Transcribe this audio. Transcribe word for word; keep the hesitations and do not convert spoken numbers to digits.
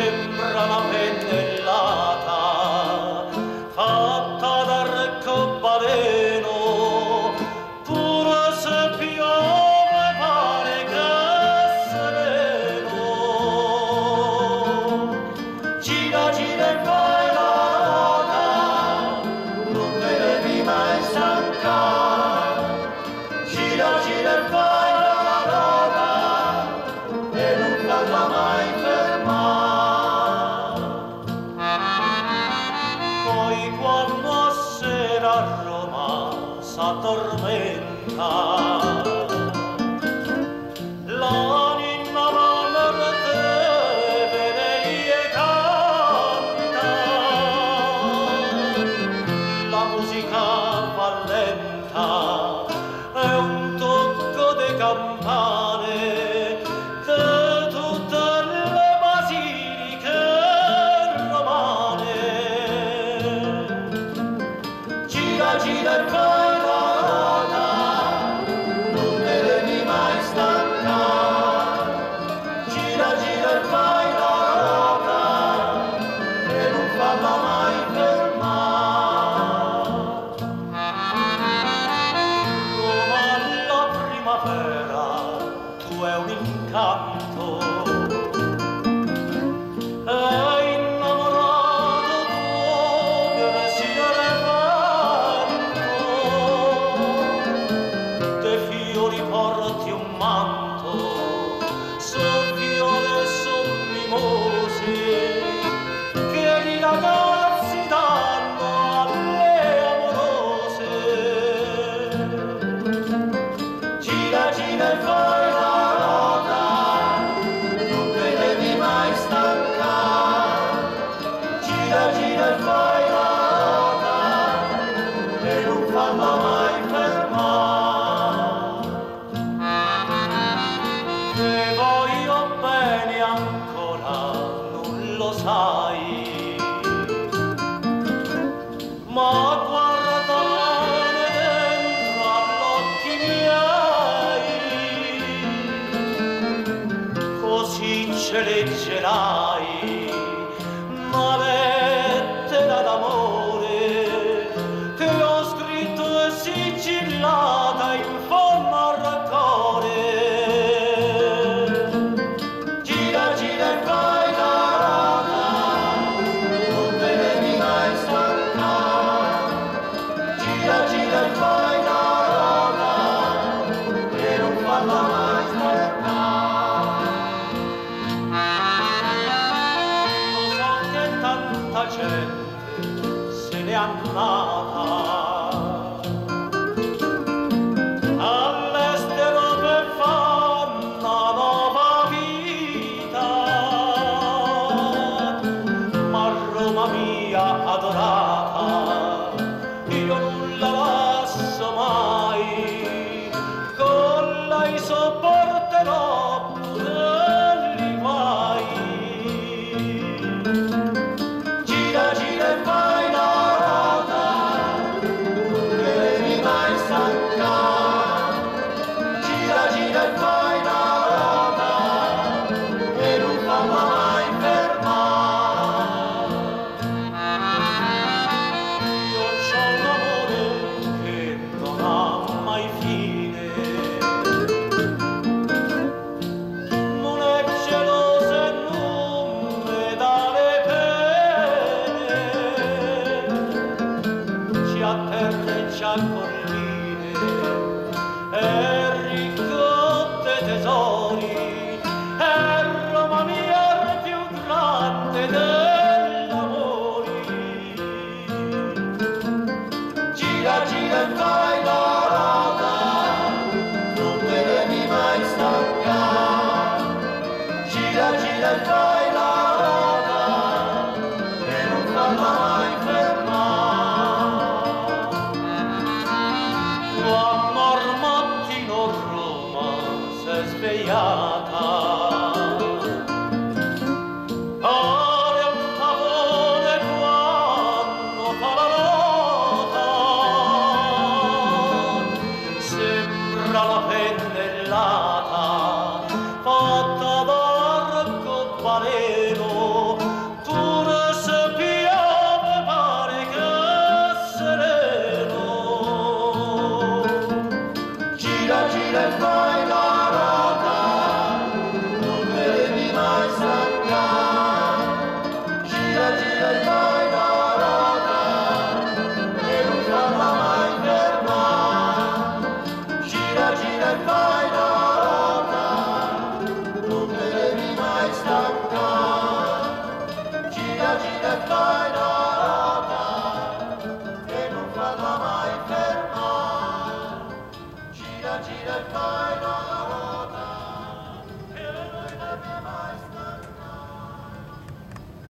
sembra una pennellata fatta d'arcobaleno, pure se piove pare che sereno. Gira, gira e vai la rota, non te devi mai stancare. Gira, gira e vai la rota, e non falla mai fermare. Poi quando a sera a Roma s'addormenta, l'anima morte vede e canta, la musica va lenta, è un tocco di campane di tutte le basiliche romane. Gira, gira e vai la rota, non te devi mai stancare. Gira, gira e vai la rota, e non falla mai fermare. Come alla primavera tu è un incanto, è innamorato tuo che si revento, de fiori porti un manto, son viole e son mimose, che i ragazzi danno alle amorose. Gira, gira e vai la rota, non te devi mai stancare. Gira, gira e vai la rota, e non falla mai fermare. Se voglio bene ancora non lo sai, ma guarda bene dentro all'occhi miei, così ce leggerai una lettera d'amore che ho scritto e sigillata in forma rancore. Gira, gira e vai la rota, non te devi mai stancare. Gira, gira e vai la rota, e non falla mai fermare. Lo so che tanta gente se n'è andata all'estero per fare una nuova vita, ma Roma mia adorata io non la lascio mai, con lei sopporterò pure gli guai. Gira, gira e vai la rota, non te devi mai stancare. Gira, gira e vai la rota, e non falla mai fermare. Io c'ho un amore che non ha mai fine, non è geloso e non mi dà le pene, ci atterreggia colline, è ricco de tesori, è Roma mia è più grande degli amori. Gira, gira e vai la rota, non te devi mai stancare. Gira, gira e vai la rota, e non falla mai fermare. Quando al mattino Roma s'è svegliata, ora è un pavone quando fa la nota, sembra la pennellata fatta d'arcobaleno, stancare. Gira, gira e fai